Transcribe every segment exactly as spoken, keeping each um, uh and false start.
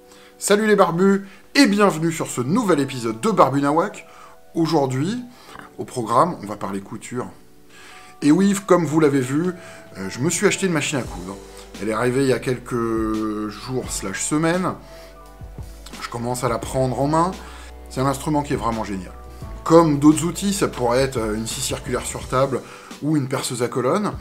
Salut les barbus et bienvenue sur ce nouvel épisode de Barbu Nawak. Aujourd'hui, au programme, on va parler couture. Et oui, comme vous l'avez vu, euh, je me suis acheté une machine à coudre. Elle est arrivée il y a quelques jours slash semaines. Je commence à la prendre en main. C'est un instrument qui est vraiment génial. Comme d'autres outils, ça pourrait être une scie circulaire sur table ou une perceuse à colonne.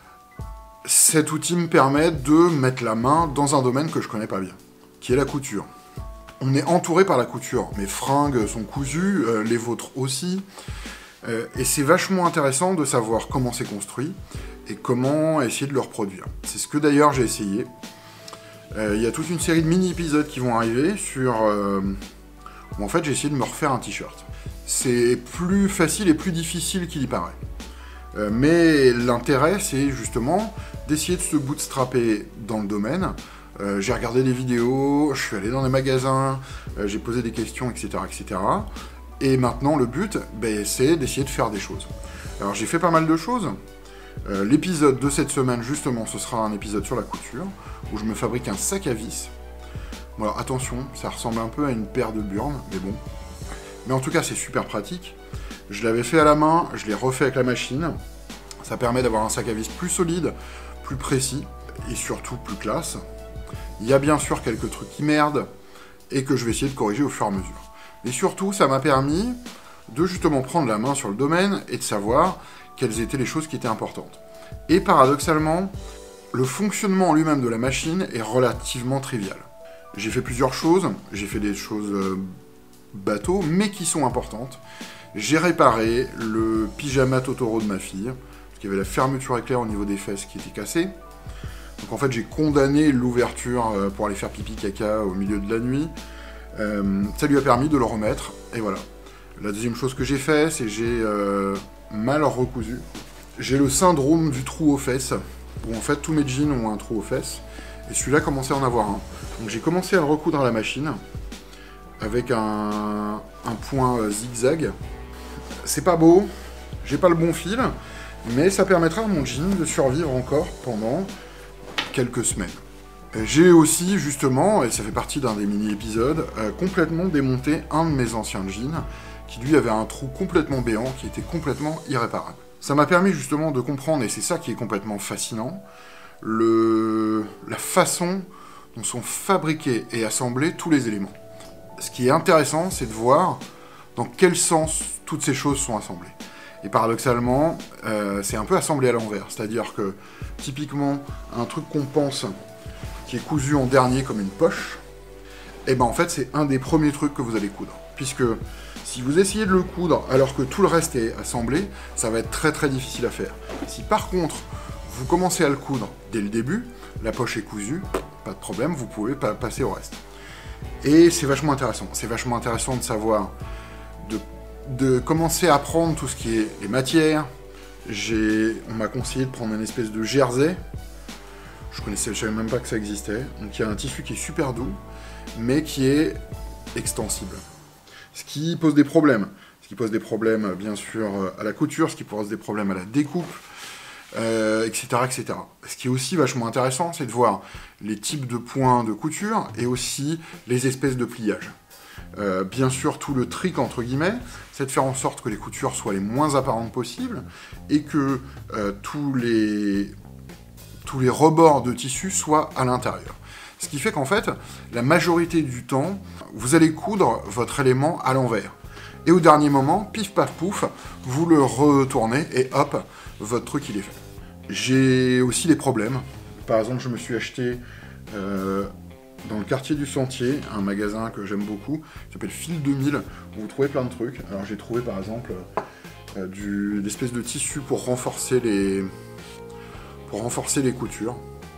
Cet outil me permet de mettre la main dans un domaine que je connais pas bien, qui est la couture. On est entouré par la couture. Mes fringues sont cousues, euh, les vôtres aussi. Euh, et c'est vachement intéressant de savoir comment c'est construit et comment essayer de le reproduire. C'est ce que d'ailleurs j'ai essayé. Euh, il y a toute une série de mini-épisodes qui vont arriver sur... Euh, où en fait j'ai essayé de me refaire un t-shirt. C'est plus facile et plus difficile qu'il y paraît. Euh, mais l'intérêt, c'est justement d'essayer de se bootstrapper dans le domaine. Euh, j'ai regardé des vidéos, je suis allé dans les magasins, euh, j'ai posé des questions, et cetera, et cetera. Et maintenant, le but, ben, c'est d'essayer de faire des choses. Alors, j'ai fait pas mal de choses. Euh, L'épisode de cette semaine, justement, ce sera un épisode sur la couture, où je me fabrique un sac à vis. Bon, alors, attention, ça ressemble un peu à une paire de burnes, mais bon. Mais en tout cas, c'est super pratique. Je l'avais fait à la main, je l'ai refait avec la machine. Ça permet d'avoir un sac à vis plus solide, plus précis, et surtout plus classe. Il y a bien sûr quelques trucs qui merdent, et que je vais essayer de corriger au fur et à mesure. Et surtout, ça m'a permis de justement prendre la main sur le domaine, et de savoir quelles étaient les choses qui étaient importantes. Et paradoxalement, le fonctionnement en lui-même de la machine est relativement trivial. J'ai fait plusieurs choses, j'ai fait des choses euh, bateaux, mais qui sont importantes. J'ai réparé le pyjama Totoro de ma fille, parce qu'il y avait la fermeture éclair au niveau des fesses qui était cassée. Donc en fait, j'ai condamné l'ouverture pour aller faire pipi caca au milieu de la nuit. Euh, ça lui a permis de le remettre, et voilà. La deuxième chose que j'ai fait, c'est que j'ai euh, mal recousu. J'ai le syndrome du trou aux fesses, où en fait tous mes jeans ont un trou aux fesses, et celui-là commençait à en avoir un. Donc j'ai commencé à le recoudre à la machine, avec un, un point zigzag. C'est pas beau, j'ai pas le bon fil, mais ça permettra à mon jean de survivre encore pendant quelques semaines. J'ai aussi, justement, et ça fait partie d'un des mini-épisodes, euh, complètement démonté un de mes anciens jeans, qui lui avait un trou complètement béant, qui était complètement irréparable. Ça m'a permis justement de comprendre, et c'est ça qui est complètement fascinant, le... la façon dont sont fabriqués et assemblés tous les éléments. Ce qui est intéressant, c'est de voir dans quel sens toutes ces choses sont assemblées. Et paradoxalement, euh, c'est un peu assemblé à l'envers. C'est-à-dire que, typiquement, un truc qu'on pense qui est cousu en dernier comme une poche, et ben en fait, c'est un des premiers trucs que vous allez coudre. Puisque, si vous essayez de le coudre alors que tout le reste est assemblé, ça va être très très difficile à faire. Si par contre, vous commencez à le coudre dès le début, la poche est cousue, pas de problème, vous pouvez pa- passer au reste. Et c'est vachement intéressant. C'est vachement intéressant de savoir... de de commencer à prendre tout ce qui est les matières. J'ai, on m'a conseillé de prendre une espèce de jersey. Je connaissais, je savais même pas que ça existait. Donc il y a un tissu qui est super doux, mais qui est extensible. Ce qui pose des problèmes. Ce qui pose des problèmes, bien sûr, à la couture, ce qui pose des problèmes à la découpe, euh, et cetera, et cetera. Ce qui est aussi vachement intéressant, c'est de voir les types de points de couture et aussi les espèces de pliage. Euh, bien sûr, tout le trick, entre guillemets, c'est de faire en sorte que les coutures soient les moins apparentes possibles et que euh, tous, les, tous les rebords de tissu soient à l'intérieur. Ce qui fait qu'en fait, la majorité du temps, vous allez coudre votre élément à l'envers. Et au dernier moment, pif paf pouf, vous le retournez et hop, votre truc il est fait. J'ai aussi des problèmes. Par exemple, je me suis acheté... Euh, dans le quartier du Sentier, un magasin que j'aime beaucoup, qui s'appelle Fil deux mille, où vous trouvez plein de trucs. Alors j'ai trouvé par exemple euh, du, d'espèces de tissus pour renforcer les, pour renforcer les coutures,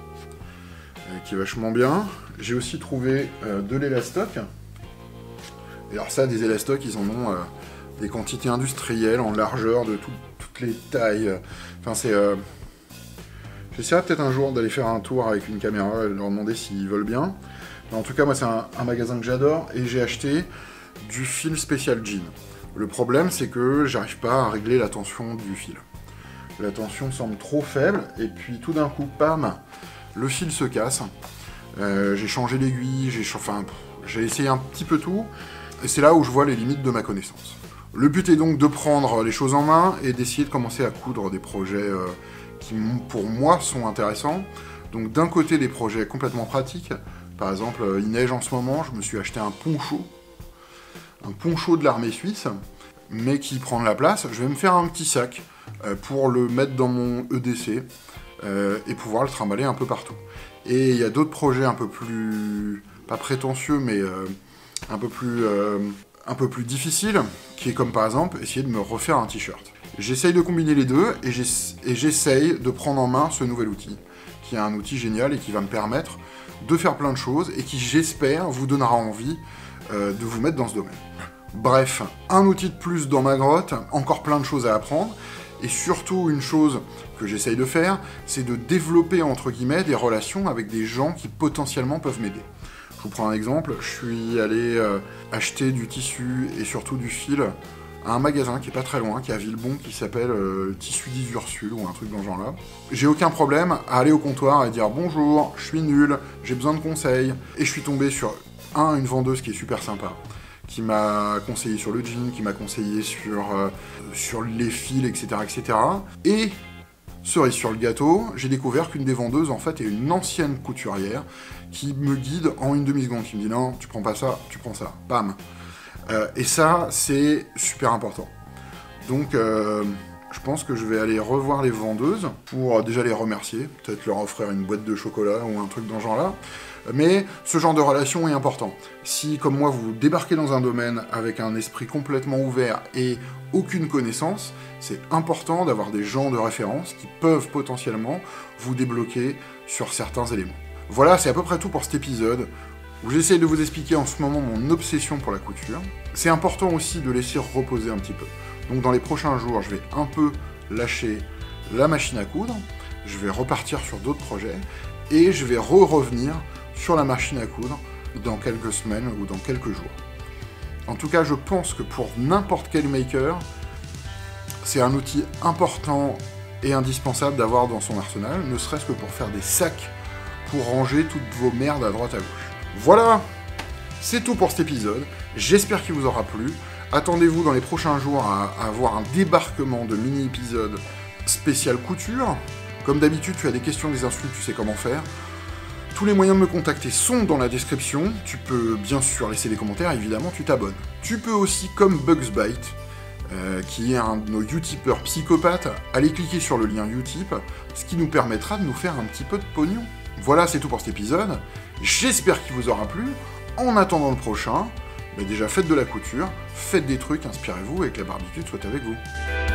euh, qui est vachement bien. J'ai aussi trouvé euh, de l'élastoc. Et alors ça, des élastocs, ils en ont euh, des quantités industrielles, en largeur, de tout, toutes les tailles. Enfin c'est... Euh, J'essaierai peut-être un jour d'aller faire un tour avec une caméra et leur demander s'ils veulent bien. Mais en tout cas, moi, c'est un, un magasin que j'adore et j'ai acheté du fil spécial jean. Le problème, c'est que j'arrive pas à régler la tension du fil. La tension semble trop faible et puis tout d'un coup, pam, le fil se casse. euh, j'ai changé l'aiguille, j'ai enfin, j'ai essayé un petit peu tout, et c'est là où je vois les limites de ma connaissance. Le but est donc de prendre les choses en main et d'essayer de commencer à coudre des projets euh, qui, pour moi, sont intéressants. Donc d'un côté, des projets complètement pratiques. Par exemple, il neige en ce moment, je me suis acheté un poncho, un poncho de l'armée suisse, mais qui prend de la place. Je vais me faire un petit sac euh, pour le mettre dans mon E D C euh, et pouvoir le trimballer un peu partout. Et il y a d'autres projets un peu plus, pas prétentieux, mais euh, un peu plus, euh, un peu plus difficiles, qui est comme par exemple essayer de me refaire un t-shirt. J'essaye de combiner les deux et j'essaye de prendre en main ce nouvel outil, qui est un outil génial et qui va me permettre de faire plein de choses et qui, j'espère, vous donnera envie euh, de vous mettre dans ce domaine. Bref, un outil de plus dans ma grotte, encore plein de choses à apprendre, et surtout une chose que j'essaye de faire, c'est de développer, entre guillemets, des relations avec des gens qui potentiellement peuvent m'aider. Je vous prends un exemple, je suis allé euh, acheter du tissu et surtout du fil à un magasin qui est pas très loin, qui est à Villebon, qui s'appelle euh, Tissu dix Ursule ou un truc dans ce genre-là. J'ai aucun problème à aller au comptoir et dire « Bonjour, je suis nul, j'ai besoin de conseils ». Et je suis tombé sur, un, une vendeuse qui est super sympa, qui m'a conseillé sur le jean, qui m'a conseillé sur, euh, sur les fils, et cetera, et cetera. Et, cerise sur le gâteau, j'ai découvert qu'une des vendeuses, en fait, est une ancienne couturière qui me guide en une demi-seconde, qui me dit « Non, tu prends pas ça, tu prends ça. » Bam. Euh, et ça, c'est super important. Donc, euh, je pense que je vais aller revoir les vendeuses pour euh, déjà les remercier, peut-être leur offrir une boîte de chocolat ou un truc dans ce genre-là. Mais ce genre de relation est important. Si, comme moi, vous débarquez dans un domaine avec un esprit complètement ouvert et aucune connaissance, c'est important d'avoir des gens de référence qui peuvent potentiellement vous débloquer sur certains éléments. Voilà, c'est à peu près tout pour cet épisode, où j'essaie de vous expliquer en ce moment mon obsession pour la couture. C'est important aussi de laisser reposer un petit peu. Donc dans les prochains jours, je vais un peu lâcher la machine à coudre, je vais repartir sur d'autres projets, et je vais re-revenir sur la machine à coudre dans quelques semaines ou dans quelques jours. En tout cas, je pense que pour n'importe quel maker, c'est un outil important et indispensable d'avoir dans son arsenal, ne serait-ce que pour faire des sacs pour ranger toutes vos merdes à droite à gauche. Voilà, c'est tout pour cet épisode, j'espère qu'il vous aura plu. Attendez-vous dans les prochains jours à, à avoir un débarquement de mini-épisodes spécial couture. Comme d'habitude, tu as des questions, des insultes, tu sais comment faire. Tous les moyens de me contacter sont dans la description. Tu peux bien sûr laisser des commentaires, évidemment, tu t'abonnes. Tu peux aussi, comme Bugsbyte, euh, qui est un de nos utipeurs psychopathes, aller cliquer sur le lien Utip, ce qui nous permettra de nous faire un petit peu de pognon. Voilà, c'est tout pour cet épisode. J'espère qu'il vous aura plu. En attendant le prochain, bah déjà faites de la couture, faites des trucs, inspirez-vous et que la barbitude soit avec vous.